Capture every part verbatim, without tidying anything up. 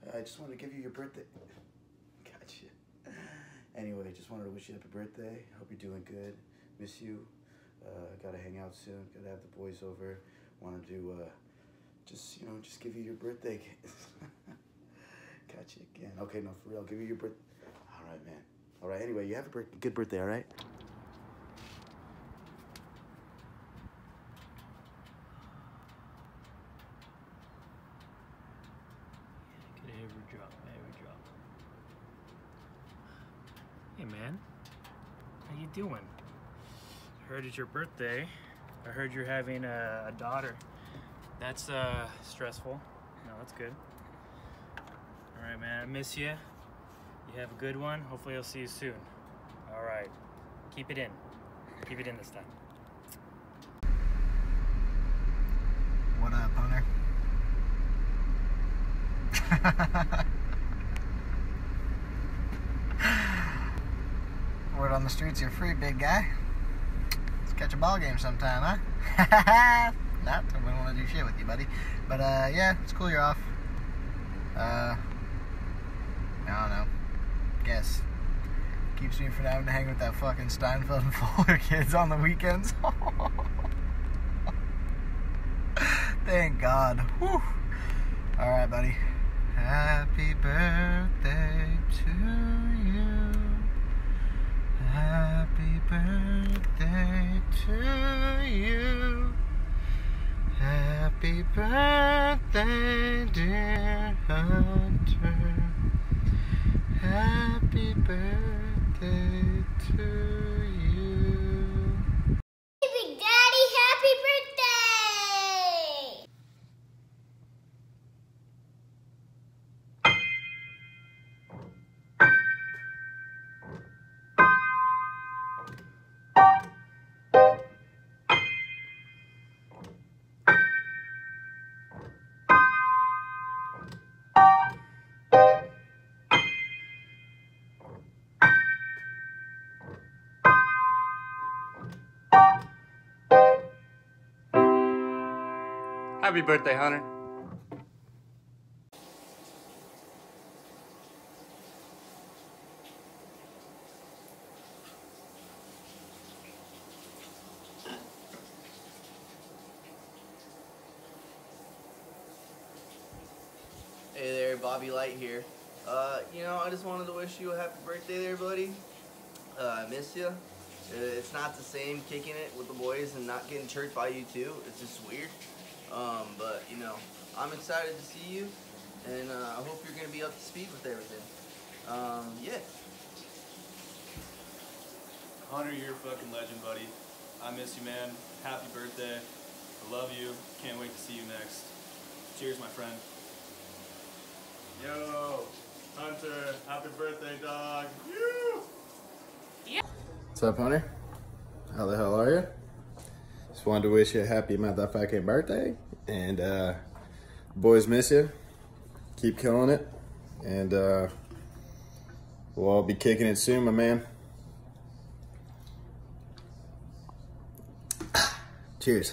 I just wanted to give you your birthday. Gotcha. Anyway, just wanted to wish you happy birthday. Hope you're doing good. Miss you. Uh, gotta hang out soon. Gotta have the boys over. Wanted to uh, just, you know, just give you your birthday. Gotcha again. Okay, no, for real. Give you your birthday. All right, man. All right, anyway, you have a birth good birthday, all right? Get every drop, every drop. Hey, man. How you doing? I heard it's your birthday. I heard you're having a, a daughter. That's uh, stressful. No, that's good. All right, man. I miss you. You have a good one. Hopefully I'll see you soon. All right. Keep it in. Keep it in this time. What up, Hunter? Word on the streets, you're free, big guy. Let's catch a ball game sometime, huh? Not, we don't want to do shit with you, buddy. But, uh, yeah, it's cool you're off. Uh, I don't know. Guess. Keeps me from having to hang with that fucking Steinfeld and Fuller kids on the weekends. Thank God. Whew. Alright, buddy. Happy birthday to you. Happy birthday to you. Happy birthday, dear Hunter. Happy birthday to you. Hey, Big Daddy, happy birthday! Happy birthday, Hunter. Hey there, Bobby Light here. Uh, you know, I just wanted to wish you a happy birthday there, buddy. Uh, I miss you. It's not the same kicking it with the boys and not getting church by you too. It's just weird. Um, but, you know, I'm excited to see you, and uh, I hope you're going to be up to speed with everything. Um, yeah. Hunter, you're a fucking legend, buddy. I miss you, man. Happy birthday. I love you. Can't wait to see you next. Cheers, my friend. Yo, Hunter, happy birthday, dog. You. Yeah. What's up, Hunter? How the hell are you? Just wanted to wish you a happy motherfucking birthday, and uh, boys miss you. Keep killing it, and uh, we'll all be kicking it soon, my man. Cheers.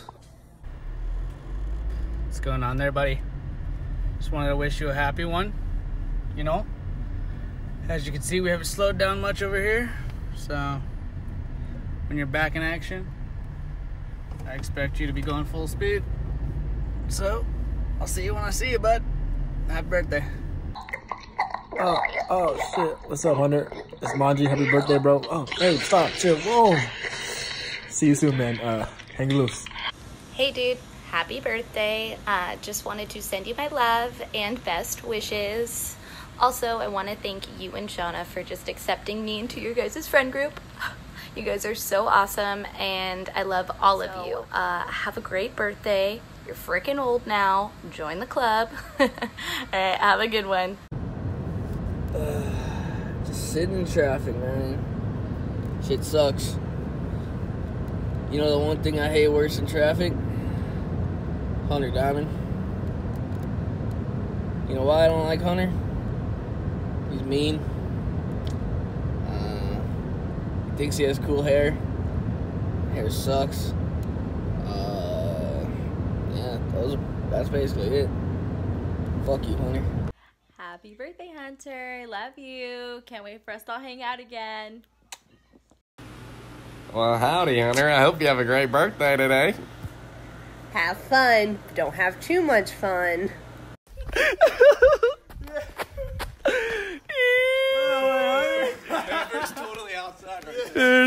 What's going on there, buddy? Just wanted to wish you a happy one. You know, as you can see, we haven't slowed down much over here, so when you're back in action, I expect you to be going full speed. So, I'll see you when I see you, bud. Happy birthday. Oh, oh shit. What's up, Hunter? It's Manji. Happy birthday, bro. Oh, hey, stop, chill. Whoa. See you soon, man. Uh, hang loose. Hey, dude. Happy birthday. Uh, just wanted to send you my love and best wishes. Also, I want to thank you and Jonah for just accepting me into your guys' friend group. You guys are so awesome, and I love all of you. Uh, have a great birthday. You're freaking old now. Join the club. All right, have a good one. Uh, just sitting in traffic, man. Shit sucks. You know the one thing I hate worse than traffic? Hunter Diamond. You know why I don't like Hunter? He's mean. Thinks he has cool hair. Hair sucks. Uh, yeah, those are, that's basically it. Fuck you, Hunter. Happy Happy birthday, Hunter. I love you. Can't wait for us to all hang out again. Well, howdy, Hunter. I hope you have a great birthday today. Have fun. Don't have too much fun. Pepper's totally outside right now.